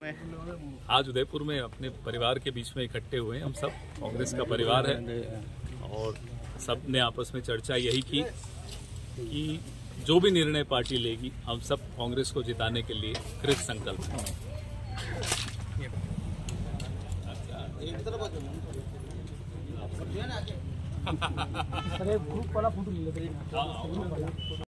आज उदयपुर में अपने परिवार के बीच में इकट्ठे हुए हम सब कांग्रेस का परिवार है और सब ने आपस में चर्चा यही की कि जो भी निर्णय पार्टी लेगी हम सब कांग्रेस को जिताने के लिए कृत संकल्प हैं।